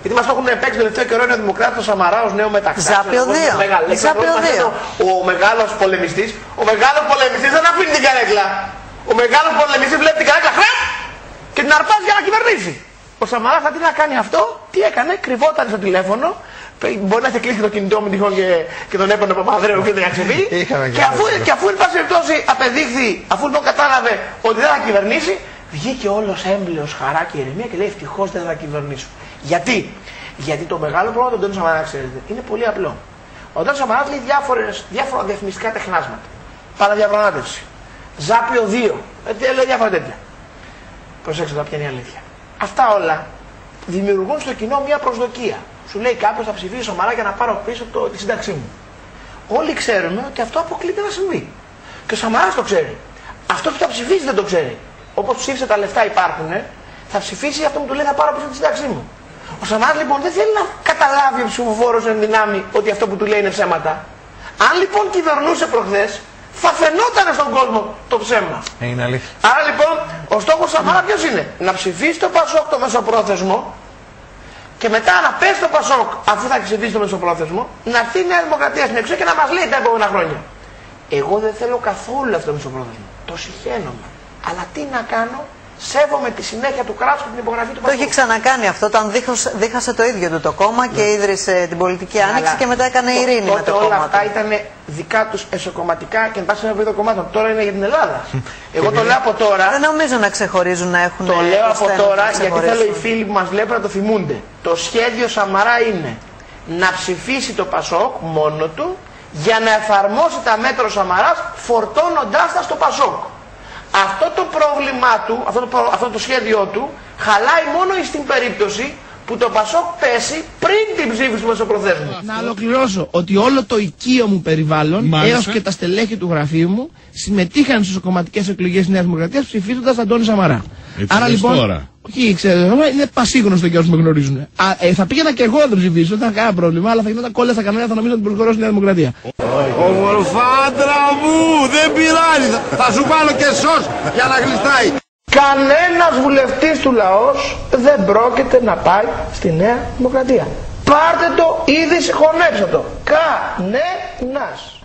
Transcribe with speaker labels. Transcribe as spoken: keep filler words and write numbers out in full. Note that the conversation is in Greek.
Speaker 1: Γιατί μας το έχουν παίξει το τελευταίο καιρό είναι ο Δημοκράτης ο Σαμαρά ως νέο μεταξύ.
Speaker 2: Ζάπιο δύο.
Speaker 1: Ο μεγάλος πολεμιστής, ο μεγάλος πολεμιστής δεν αφήνει την καρέκλα. Ο μεγάλος πολεμιστής βλέπει την καρέκλα χρε, και την αρπάζει για να κυβερνήσει. Ο Σαμαράς αντί να κάνει αυτό, τι έκανε, κρυβόταν στο τηλέφωνο. Μπορεί να έχει κλείσει το κινητό μου τυχόν και, και τον έπαιρνε ο Παπαδρέου και δεν ξεφύγει. Και αφού, και αφού εν πάση περιπτώσει απεδείχθη, αφού λοιπόν κατάλαβε ότι δεν θα κυβερνήσει, βγήκε όλος έμπλεος χαρά και ηρεμία και λέει ευτυχώς δεν θα κυβερνήσω. Γιατί? Γιατί το μεγάλο πρόβλημα του Αντώνη Σαμαρά, ξέρετε, είναι πολύ απλό. Ο Αντώνης Σαμαράς λέει διάφορες, διάφορα διαφημιστικά τεχνάσματα. Παραδιαπραγμάτευση. Ζάπιο δύο. Ε, λέει διάφορα τέτοια. Προσέξτε τώρα ποια είναι η αλήθεια. Αυτά όλα δημιουργούν στο κοινό μια προσδοκία. Σου λέει κάποιος θα ψηφίσει Σαμαρά για να πάρω πίσω το, τη σύνταξή μου. Όλοι ξέρουμε ότι αυτό αποκλείται να συμβεί. Και ο Σαμαράς το ξέρει. Αυτό που θα ψηφίσει δεν το ξέρει. Όπως ψήφισε τα λεφτά υπάρχουν, θα ψηφίσει αυτό που του λέει θα πάρω πίσω τη σύνταξή μου. Ο Σαμαράς λοιπόν δεν θέλει να καταλάβει ο ψηφοφόρος εν δυνάμει ότι αυτό που του λέει είναι ψέματα. Αν λοιπόν κυβερνούσε προχθές, θα φαινόταν στον κόσμο το ψέμα.
Speaker 3: Ε, είναι αλήθεια.
Speaker 1: Άρα λοιπόν ο στόχος του Σαμαρά ποιος είναι? Να ψηφίσει το Πασόκ το μεσοπρόθεσμο και μετά να πέσει το Πασόκ αφού θα ψηφίσει το μεσοπρόθεσμο, να έρθει η Νέα Δημοκρατία στην εξουσία και να μας λέει τα επόμενα χρόνια. Εγώ δεν θέλω καθόλου αυτό το μεσοπρόθεσμο. Το συχαίνομαι. Αλλά τι να κάνω? Σέβομαι τη συνέχεια του κράτους και την υπογραφή του Πασόκ.
Speaker 2: Το είχε ξανακάνει αυτό όταν δίχασε το ίδιο του το κόμμα και ίδρυσε την πολιτική άνοιξη αλλά και μετά έκανε το, ειρήνη με το κόμμα. Όλα αυτά ήταν δικά τους εσωκομματικά και εν πάση περιπτώσει κομμάτων. Τώρα είναι για την Ελλάδα. Εγώ το λέω από τώρα. Δεν νομίζω να ξεχωρίζουν να έχουν.
Speaker 1: Το λέω από τώρα γιατί θέλω οι φίλοι που μας βλέπουν να το θυμούνται. Το σχέδιο Σαμαρά είναι να ψηφίσει το Πασόκ μόνο του για να εφαρμόσει τα μέτρα Σαμαράς φορτώνοντάς τα στο Πασόκ. Αυτό το πρόβλημά του, αυτό το, αυτό το σχέδιό του, χαλάει μόνο στην περίπτωση που το Πασόκ πέσει πριν την ψήφιση του μεσοπροθέσμου.
Speaker 4: Να ολοκληρώσω ότι όλο το οικείο μου περιβάλλον, έως και τα στελέχη του γραφείου μου, συμμετείχαν στις κομματικές εκλογές της Νέας Δημοκρατίας ψηφίζοντας Αντώνη Σαμαρά.
Speaker 3: Έτσι.
Speaker 4: Άρα λοιπόν,
Speaker 3: τώρα.
Speaker 4: όχι ξέρω, είναι πασίγνωστο για όσους με γνωρίζουν. Α, ε, θα πήγαινα και εγώ να τον ψηφίσω, δεν θα είχα κανένα πρόβλημα, αλλά θα γινόταν κόλλα στα κανάλια, θα νομίζω ότι προσχωρώ στη Νέα Δημοκρατία.
Speaker 5: Ομορφάντρα μου, δεν πειράζει, θα σου βάλω και σως για να γλιστράει.
Speaker 1: Κανένας βουλευτής του λαός δεν πρόκειται να πάει στη Νέα Δημοκρατία. Πάρτε το ήδη, συγχωνέψτε το. Κανένας.